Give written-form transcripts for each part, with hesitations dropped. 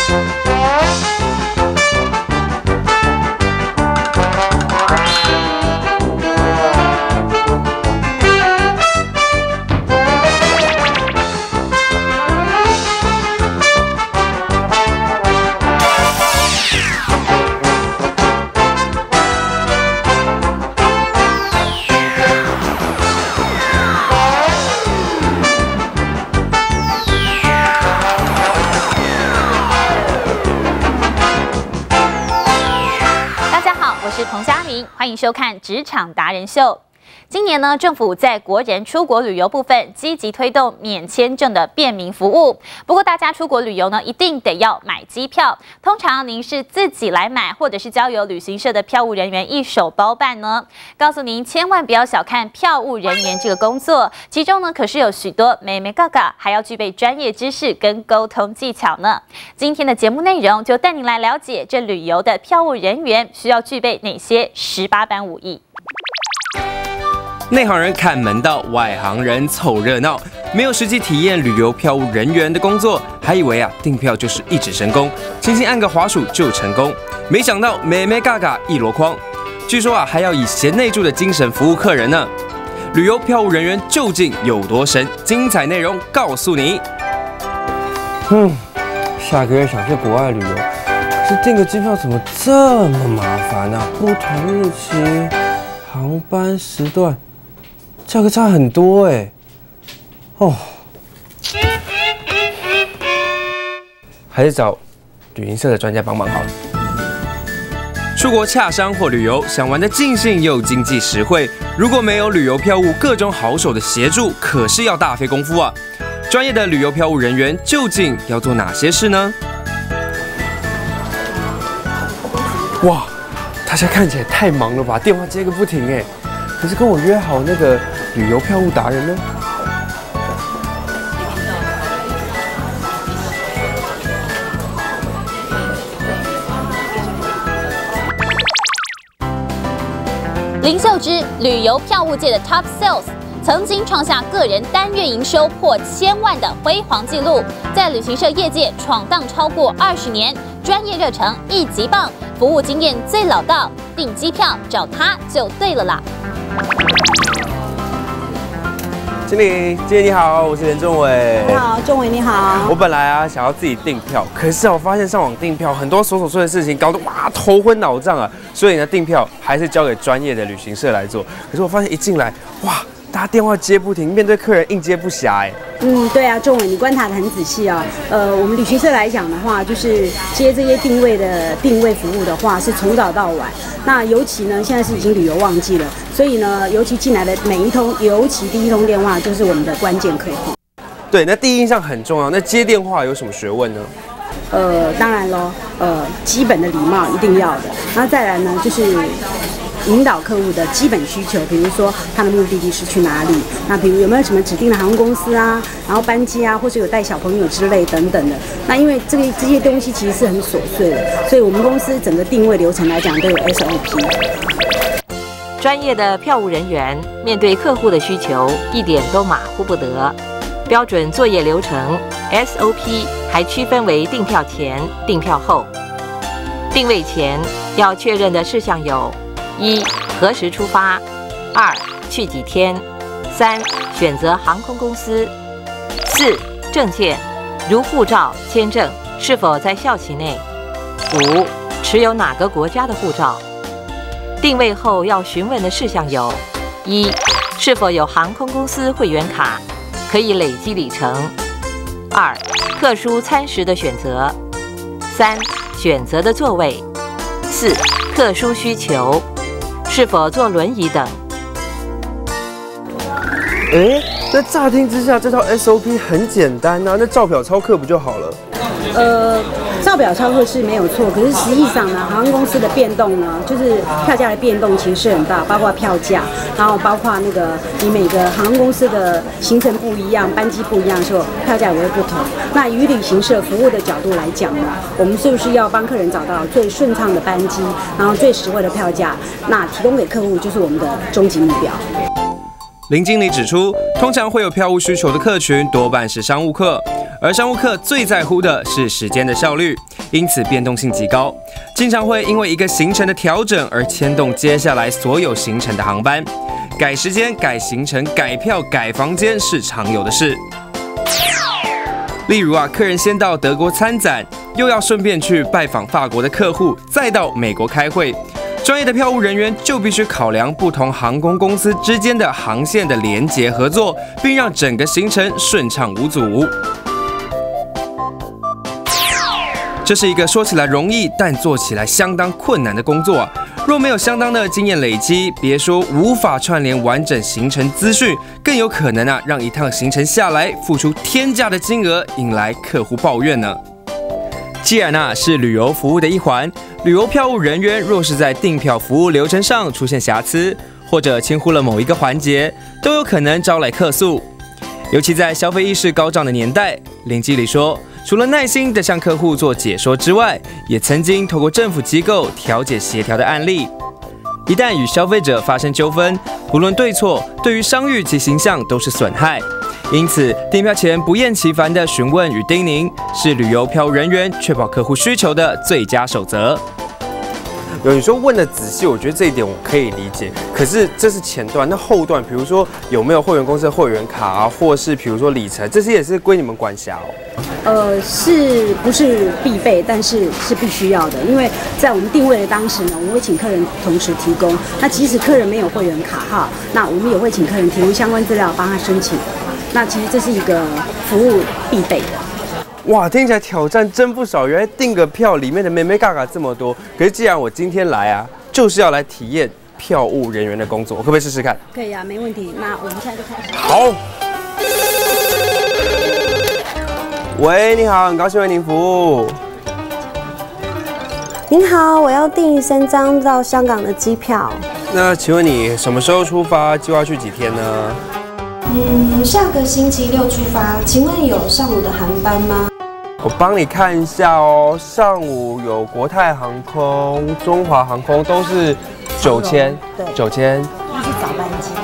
欢迎收看《职场达人秀》。今年呢，政府在国人出国旅游部分积极推动免签证的便民服务。不过，大家出国旅游呢，一定得要买机票。通常您是自己来买，或者是交由旅行社的票务人员一手包办呢？告诉您，千万不要小看票务人员这个工作，其中呢，可是有许多眉眉角角，还要具备专业知识跟沟通技巧呢。今天的节目内容就带您来了解这旅游的票务人员需要具备哪些18般武艺。 内行人看门道，外行人凑热闹。没有实际体验旅游票务人员的工作，还以为订票就是一指神功，轻轻按个滑鼠就成功。没想到眉眉角角一箩筐。据说还要以贤内助的精神服务客人呢。旅游票务人员究竟有多神？精彩内容告诉你。 下个月想去国外旅游，可是订个机票怎么这么麻烦啊？不同日期、航班时段。价格差很多还是找旅行社的专家帮忙好了。 出国洽商或旅游，想玩得尽兴又经济实惠，如果没有旅游票务各种好手的协助，可是要大费功夫啊！专业的旅游票务人员究竟要做哪些事呢？ 哇，大家看起来太忙了吧，电话接个不停可是跟我约好那个旅游票务达人呢？ 林秀芝，旅游票务界的 Top Sales， 曾经创下个人单月营收破1000万的辉煌纪录，在旅行社业界闯荡超过20年，专业热忱一级棒，服务经验最老道，订机票找他就对了啦。 经理你好，我是连仲伟。 你好，仲伟你好。 我本来想要自己订票，可是我发现上网订票很多琐碎的事情，搞得头昏脑胀啊。所以呢，订票还是交给专业的旅行社来做。可是我发现一进来，大家电话接不停，面对客人应接不暇对啊，仲伟，你观察得很仔细啊。我们旅行社来讲的话，就是接这些定位服务的话，是从早到晚。那尤其呢，现在是已经旅游旺季了，所以呢，尤其进来的每一通，尤其第一通电话就是我们的关键客户。 对，那第一印象很重要。那接电话有什么学问呢？ 当然咯，基本的礼貌一定要的。那再来呢，就是引导客户的基本需求，比如说他的目的地是去哪里，那比如有没有什么指定的航空公司啊，然后班机啊，或是有带小朋友之类等等的。那因为这些东西其实是很琐碎的，所以我们公司整个定位流程来讲都有 SOP。 专业的票务人员面对客户的需求，一点都马虎不得。标准作业流程 SOP 还区分为订票前、订票后。定位前要确认的事项有：1. 何时出发；2. 去几天；3. 选择航空公司；4. 证件，如护照、签证是否在效期内；5. 持有哪个国家的护照。定位后要询问的事项有：1. 是否有航空公司会员卡，可以累积里程；2. 特殊餐食的选择；3. 选择的座位；4. 特殊需求，是否坐轮椅等。 那乍听之下，这套 SOP 很简单啊，那照表操课不就好了？ 照表操课是没有错，可是实际上呢，航空公司的变动呢，就是票价的变动其实是很大，包括票价，然后包括那个你每个航空公司的行程不一样，班机不一样的时候，票价也会不同。那以旅行社服务的角度来讲呢，我们是不是要帮客人找到最顺畅的班机，然后最实惠的票价？那提供给客户就是我们的终极目标。 林经理指出，通常会有票务需求的客群多半是商务客， 而商务客最在乎的是时间的效率，因此变动性极高，经常会因为一个行程的调整而牵动接下来所有行程的航班。改时间、改行程、改票、改房间是常有的事。例如客人先到德国参展，又要顺便去拜访法国的客户，再到美国开会。专业的票务人员就必须考量不同航空公司之间的航线的连结合作，并让整个行程顺畅无阻。这是一个说起来容易，但做起来相当困难的工作若没有相当的经验累积，别说无法串联完整行程资讯，更有可能让一趟行程下来付出天价的金额，引来客户抱怨呢。既然是旅游服务的一环，旅游票务人员若是在订票服务流程上出现瑕疵，或者轻忽了某一个环节，都有可能招来客诉。尤其在消费意识高涨的年代，林经理说，除了耐心地向客户做解说之外，也曾经透过政府机构调解协调的案例。一旦与消费者发生纠纷，不论对错，对于商誉及形象都是损害。因此，订票前不厌其烦的询问与叮咛，是旅游票务人员确保客户需求的最佳守则。 有你说问的仔细，我觉得这一点我可以理解。可是这是前段，那后段，比如说有没有会员公司的会员卡或是比如说里程，这些也是归你们管辖是不是必备？但是是必须要的，因为在我们定位的当时呢，我们会请客人同时提供。那即使客人没有会员卡那我们也会请客人提供相关资料帮他申请。那其实这是一个服务必备的。 哇，听起来挑战真不少。原来订个票里面的眉眉角角这么多。可是既然我今天来就是要来体验票务人员的工作，我可不可以试试看？ 可以没问题。那我们现在就开始。 好。喂，你好，很高兴为您服务。 您好，我要订3张到香港的机票。 那请问你什么时候出发？计划去几天呢？ 下个星期6出发，请问有上午的航班吗？ 我帮你看一下哦。上午有国泰航空、中华航空，都是9000，对，9000。 那是早班机。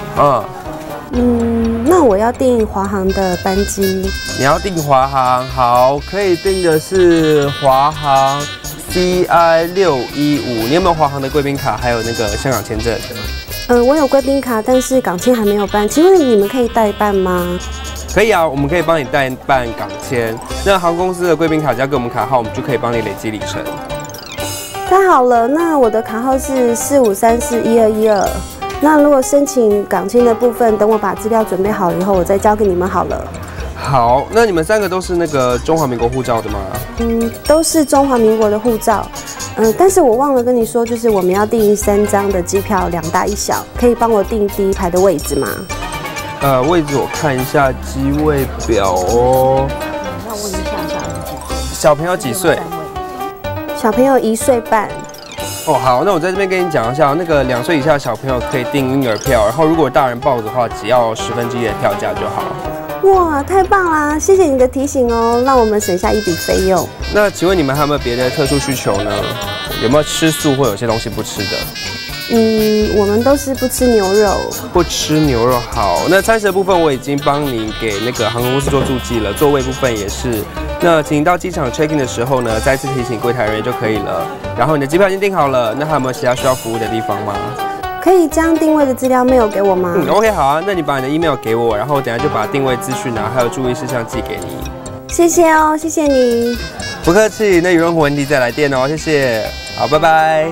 那我要订华航的班机。 你要订华航，好，可以订的是华航 CI615。你有没有华航的贵宾卡，还有那个香港签证？ 我有贵宾卡，但是港签还没有办，请问你们可以代办吗？ 可以啊，我们可以帮你代办港签。那航空公司的贵宾卡只要给我们卡号，我们就可以帮你累积里程。 太好了，那我的卡号是45341212。那如果申请港签的部分，等我把资料准备好以后，我再交给你们好了。 好，那你们3个都是那个中华民国护照的吗？ 都是中华民国的护照。但是我忘了跟你说，就是我们要订3张的机票，2大1小，可以帮我订第1排的位置吗？ 位置我看一下机位表哦。 要问一下小朋友几岁？ 小朋友1岁半。 好，那我在这边跟你讲一下，那个2岁以下的小朋友可以订婴儿票，然后如果大人报的话，只要1/10的票价就好。 哇，太棒啦！谢谢你的提醒哦，让我们省下一笔费用。 那请问你们还有没有别的特殊需求呢？有没有吃素或有些东西不吃的？ 我们都是不吃牛肉。 不吃牛肉，好。那餐食的部分我已经帮你给那个航空公司做注记了，座位部分也是。那请到机场 check in 的时候呢，再次提醒柜台人员就可以了。然后你的机票已经订好了，那还有没有其他需要服务的地方吗？ 可以将定位的资料 mail 给我吗 ？OK， 好啊，那你把你的 email 给我，然后等下就把定位资讯还有注意事项寄给你。 谢谢哦，谢谢你。 不客气，那有任何问题再来电哦，谢谢。好，拜拜。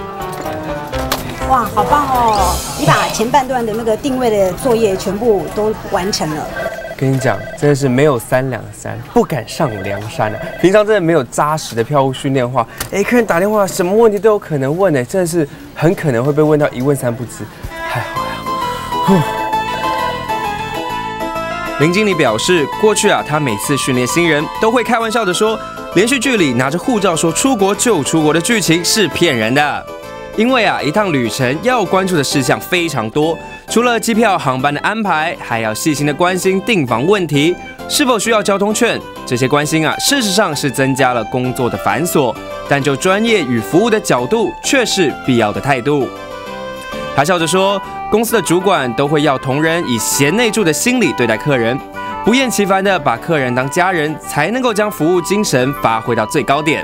哇，好棒哦！你把前半段的那个定位的作业全部都完成了。 跟你讲，真的是没有3两3，不敢上梁山啊！平常真的没有扎实的票务训练的话，客人打电话什么问题都有可能问真的是很可能会被问到1问3不知。还好呀。 林经理表示，过去他每次训练新人都会开玩笑的说，连续剧里拿着护照说出国就出国的剧情是骗人的。因为一趟旅程要关注的事项非常多，除了机票、航班的安排，还要细心的关心订房问题，是否需要交通券。这些关心事实上是增加了工作的繁琐，但就专业与服务的角度，却是必要的态度。他笑着说，公司的主管都会要同仁以贤内助的心理对待客人， 不厌其烦地把客人当家人，才能够将服务精神发挥到最高点。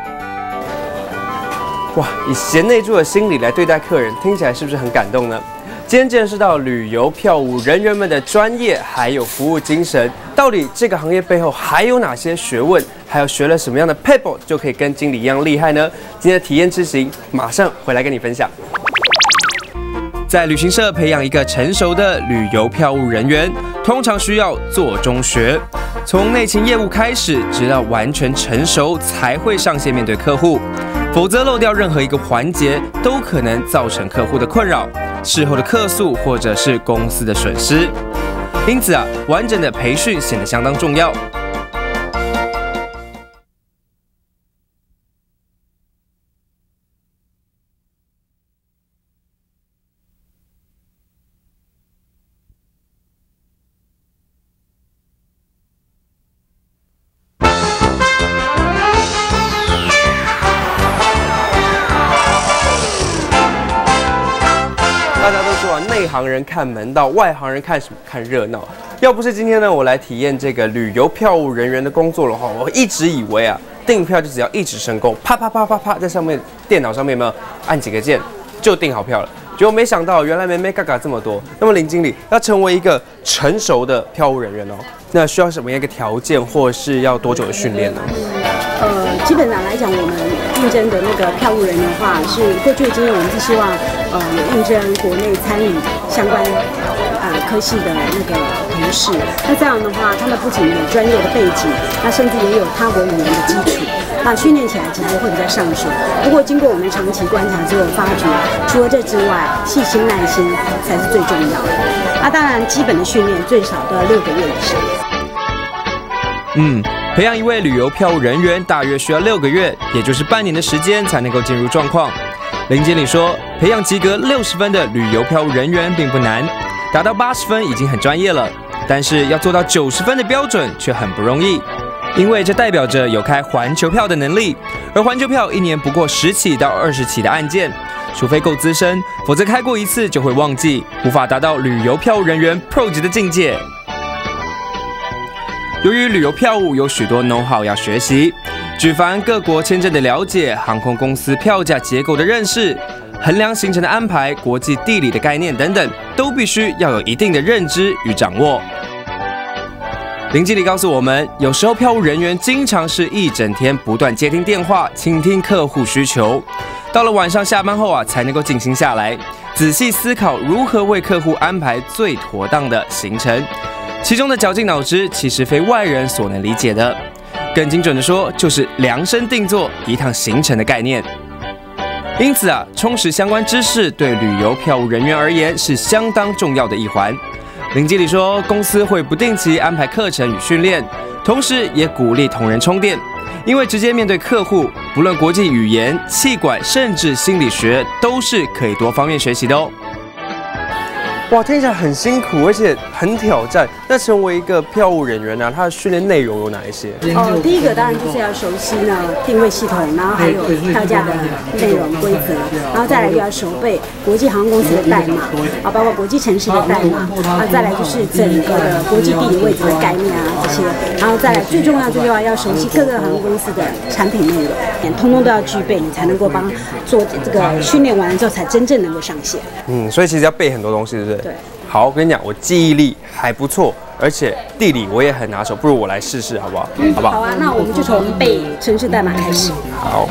哇，以贤内助的心理来对待客人，听起来是不是很感动呢？今天见识到旅游票务人员们的专业，还有服务精神，到底这个行业背后还有哪些学问？还有学了什么样的 people 就可以跟经理一样厉害呢？今天的体验之行，马上回来跟你分享。 在旅行社培养一个成熟的旅游票务人员，通常需要做中学，从内勤业务开始，直到完全成熟才会上线面对客户。否则漏掉任何一个环节，都可能造成客户的困扰、事后的客诉或者是公司的损失。因此完整的培训显得相当重要。 大家都说内行人看门道，外行人看什么？看热闹。要不是今天呢，我来体验这个旅游票务人员的工作的话，我一直以为订票就只要一指神功，啪啪啪啪啪，在上面电脑上面有没有按几个键就订好票了？结果没想到原来妹妹嘎嘎这么多。那么林经理要成为一个成熟的票务人员那需要什么样一个条件，或是要多久的训练呢？ 基本上来讲，我们应征的那个票务人员的话，是过去的经验，我们是希望应征国内参与相关科系的那个同事。那这样的话，他们不仅有专业的背景，那甚至也有他国语言的基础，那训练起来其实会比较上手。不过经过我们长期观察之后，发觉除了这之外，细心耐心才是最重要的。当然基本的训练最少都要6个月以上。 培养一位旅游票务人员大约需要6个月，也就是半年的时间才能够进入状况。林经理说，培养及格60分的旅游票务人员并不难，达到80分已经很专业了，但是要做到90分的标准却很不容易，因为这代表着有开环球票的能力，而环球票1年不过10起到20起的案件，除非够资深，否则开过一次就会忘记，无法达到旅游票务人员 Pro 级的境界。由于旅游票务有许多 know-how 要学习，举凡各国签证的了解、航空公司票价结构的认识、衡量行程的安排、国际地理的概念等等，都必须要有一定的认知与掌握。林经理告诉我们，有时候票务人员经常是一整天不断接听电话，倾听客户需求，到了晚上下班后才能够静心下来，仔细思考如何为客户安排最妥当的行程。其中的绞尽脑汁，其实非外人所能理解的。更精准的说，就是量身定做一趟行程的概念。因此充实相关知识对旅游票务人员而言是相当重要的一环。林经理说，公司会不定期安排课程与训练，同时也鼓励同仁充电，因为直接面对客户，不论国际语言、气管，甚至心理学，都是可以多方面学习的哇，听起来很辛苦，而且很挑战。那成为一个票务人员他的训练内容有哪一些？ 第一个当然就是要熟悉定位系统，然后还有票价的内容规则，然后再来就要熟背国际航空公司的代码包括国际城市的代码再来就是整个的国际地理位置的概念这些，然后再来最重要要熟悉各个航空公司的产品内容，通通都要具备，你才能够帮做这个训练完了之后，才真正能够上线。 所以其实要背很多东西，对不对？ 对。 好，我跟你讲，我记忆力还不错，而且地理我也很拿手，不如我来试试好不好？好不好？ 好那我们就从背城市代码开始。 好。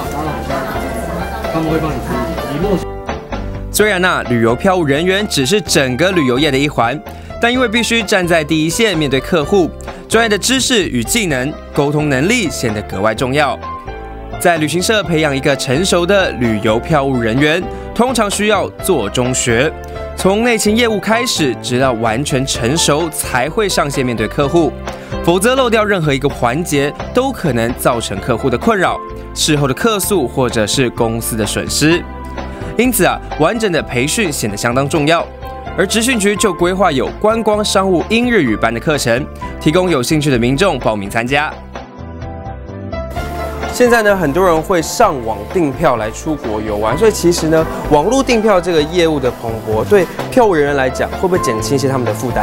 虽然旅游票务人员只是整个旅游业的一环，但因为必须站在第一线面对客户，专业的知识与技能、沟通能力显得格外重要。在旅行社培养一个成熟的旅游票务人员，通常需要做中学，从内勤业务开始，直到完全成熟才会上线面对客户，否则漏掉任何一个环节，都可能造成客户的困扰、事后的客诉或者是公司的损失。因此完整的培训显得相当重要。而职训局就规划有观光商务英日语班的课程，提供有兴趣的民众报名参加。 现在呢，很多人会上网订票来出国游玩，所以其实呢，网络订票这个业务的蓬勃，对票务人员来讲，会不会减轻一些他们的负担呢？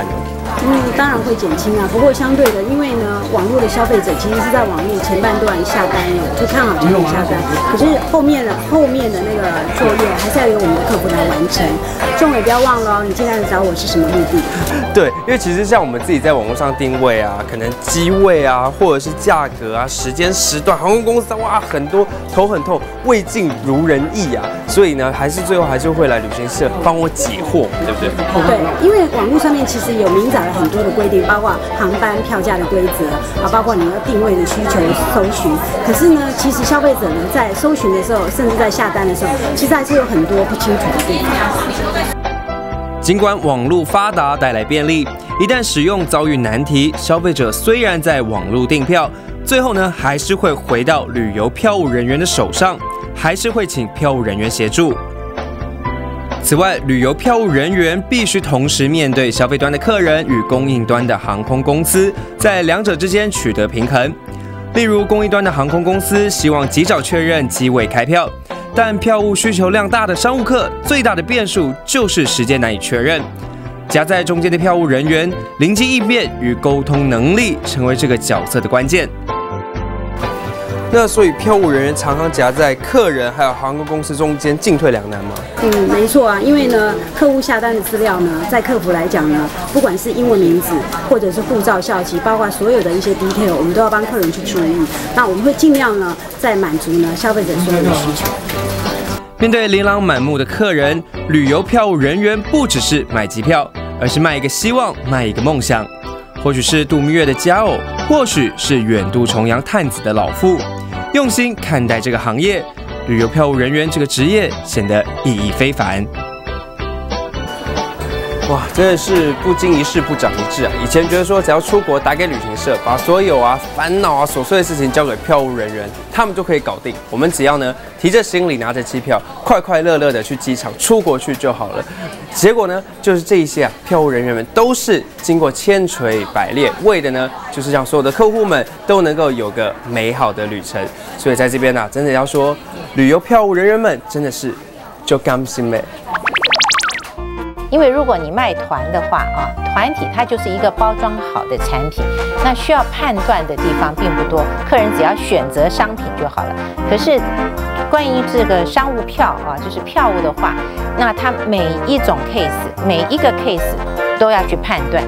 当然会减轻啊。不过相对的，因为呢，网络的消费者其实是在网络前半段下单了，就看好产品下单。可是后面的那个作业还是要由我们的客服来完成。仲伟不要忘了哦，你进来找我是什么目的？ 对，因为其实像我们自己在网络上定位啊，可能机位啊，或者是价格啊、时间时段，航空公司哇很多头很痛，未尽如人意啊，所以呢，最后还是会来旅行社帮我解惑，对不对？ 对，因为网络上面其实有明载了很多的规定，包括航班票价的规则啊，包括你要定位的需求搜寻。可是呢，其实消费者呢在搜寻的时候，甚至在下单的时候，其实还是有很多不清楚的地方。 尽管网络发达带来便利，一旦使用遭遇难题，消费者虽然在网络订票，最后呢还是会回到旅游票务人员的手上，还是会请票务人员协助。此外，旅游票务人员必须同时面对消费端的客人与供应端的航空公司，在两者之间取得平衡。例如，供应端的航空公司希望及早确认机位开票，但票务需求量大的商务客最大的变数就是时间难以确认。夹在中间的票务人员灵机应变与沟通能力成为这个角色的关键。 那所以票务人员常常夹在客人还有航空公司中间，进退两难吗？ 没错啊，因为呢，客户下单的资料呢，在客服来讲呢，不管是英文名字或者是护照效期，包括所有的一些 detail， 我们都要帮客人去注意。那我们会尽量呢，在满足呢消费者所有的需求。 面对琳琅满目的客人，旅游票务人员不只是卖机票，而是卖一个希望，卖一个梦想。或许是度蜜月的佳偶，或许是远渡重洋探子的老妇。用心看待这个行业，旅游票务人员这个职业显得意义非凡。 哇，真的是不经一事不长一智啊！以前觉得说只要出国打给旅行社，把所有烦恼琐碎的事情交给票务人员，他们就可以搞定。我们只要呢提着行李拿着机票，快快乐乐的去机场出国去就好了。结果呢，就是这一些票务人员们都是经过千锤百炼，为的呢就是让所有的客户们都能够有个美好的旅程。所以在这边呢，真的要说，旅游票务人员们真的是就甘心美。 因为如果你卖团的话团体它就是一个包装好的产品，那需要判断的地方并不多，客人只要选择商品就好了。可是关于这个商务票就是票务的话，那它每一种 case 每一个 case 都要去判断。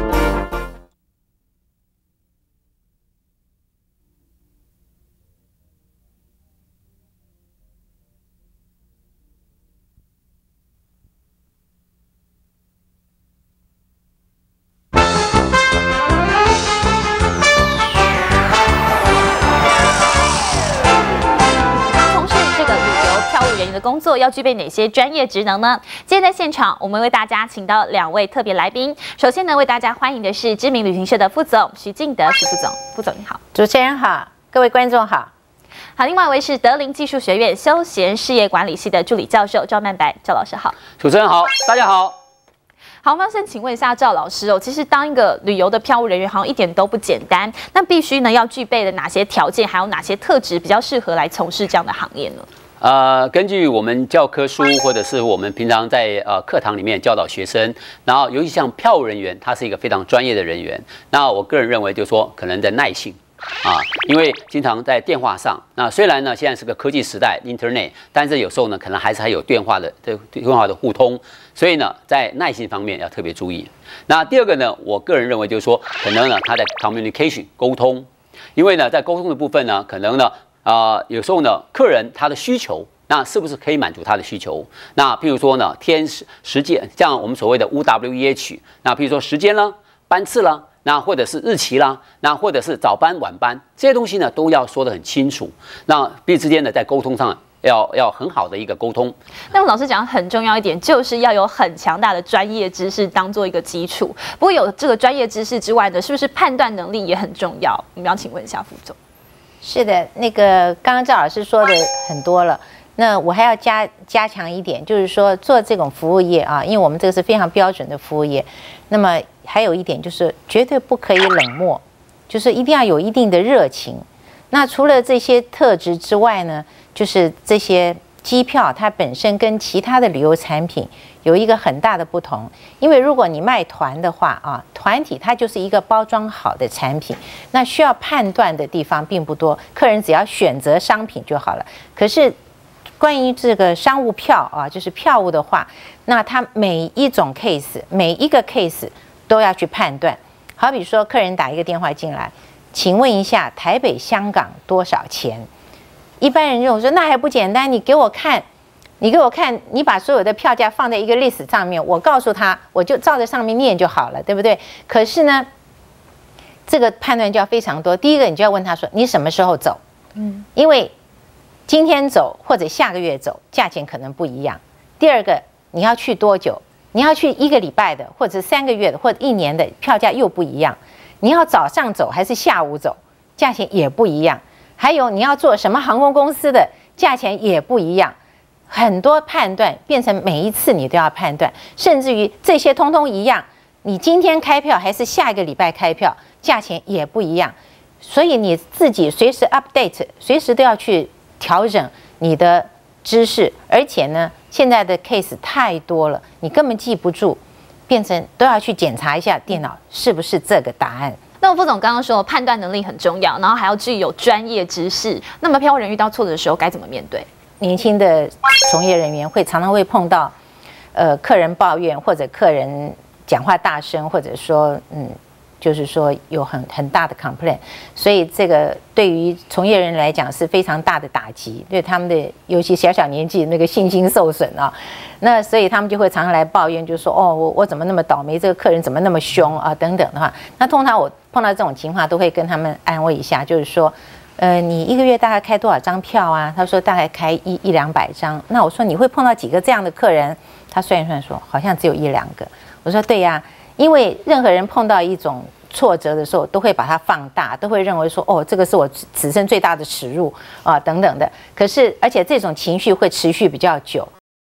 工作要具备哪些专业职能呢？今天在现场，我们为大家请到2位特别来宾。首先呢，为大家欢迎的是知名旅行社的副总徐敬德徐副总，副总你好。 主持人好，各位观众好。 好，另外一位是德林技术学院休闲事业管理系的助理教授赵曼白赵老师好。 主持人好，大家好。 好，我们要先请问一下赵老师其实当一个旅游的票务人员好像一点都不简单，那必须呢要具备的哪些条件，还有哪些特质比较适合来从事这样的行业呢？ 根据我们教科书，或者是我们平常在课堂里面教导学生，然后尤其像票务人员，他是一个非常专业的人员。那我个人认为，就是说可能的耐性因为经常在电话上，那虽然呢现在是个科技时代 ，Internet， 但是有时候呢可能还是有电话的互通，所以呢在耐性方面要特别注意。那第二个呢，我个人认为就是说，可能呢他的 communication 沟通，因为呢在沟通的部分呢，可能呢。有时候呢，客人他的需求，那是不是可以满足他的需求？那譬如说呢，时间，像我们所谓的 UWEH， 那譬如说时间啦、班次啦，那或者是日期啦，那或者是早班、晚班这些东西呢，都要说得很清楚。那彼此之间呢，在沟通上要很好的一个沟通。 那老师讲很重要一点，就是要有很强大的专业知识当做一个基础。不过有这个专业知识之外呢，是不是判断能力也很重要？我们要请问一下副总。 是的，那个刚刚赵老师说的很多了，那我还要加强一点，就是说做这种服务业因为我们这个是非常标准的服务业，那么还有一点就是绝对不可以冷漠，就是一定要有一定的热情。那除了这些特质之外呢，就是这些机票它本身跟其他的旅游产品有一个很大的不同，因为如果你卖团的话啊，团体它就是一个包装好的产品，那需要判断的地方并不多，客人只要选择商品就好了。可是关于这个商务票啊，就是票务的话，那它每一种 case 每一个 case 都要去判断。好比说，客人打一个电话进来，请问一下台北香港多少钱？一般人认为说那还不简单，你给我看，你把所有的票价放在一个 list 上面，我告诉他，我就照着上面念就好了，对不对？可是呢，这个判断就要非常多。第一个，你就要问他说你什么时候走？因为今天走或者下个月走，价钱可能不一样。第二个，你要去多久？你要去1个礼拜的，或者3个月的，或者1年的，票价又不一样。你要早上走还是下午走，价钱也不一样。还有你要做什么航空公司的，价钱也不一样。很多判断变成每一次你都要判断，甚至于这些通通一样，你今天开票还是下一个礼拜开票，价钱也不一样。所以你自己随时 update， 随时都要去调整你的知识。而且呢，现在的 case 太多了，你根本记不住，变成都要去检查一下电脑是不是这个答案。 那副总刚刚说判断能力很重要，然后还要具有专业知识。那么票务人遇到挫折的时候该怎么面对？ 年轻的从业人员常常会碰到，客人抱怨或者客人讲话大声，或者说就是说有很大的 complaint， 所以这个对于从业人来讲是非常大的打击，对他们的尤其小年纪那个信心受损啊。那所以他们就会常常来抱怨，就说哦我怎么那么倒霉，这个客人怎么那么凶啊等等的话。那通常我碰到这种情况都会跟他们安慰一下，就是说你1个月大概开多少张票啊？他说大概开100-200张。那我说你会碰到几个这样的客人？他算一算说好像只有1-2个。我说对呀，因为任何人碰到一种挫折的时候，都会把它放大，都会认为说哦这个是我此生最大的耻辱啊等等的。可是而且这种情绪会持续比较久。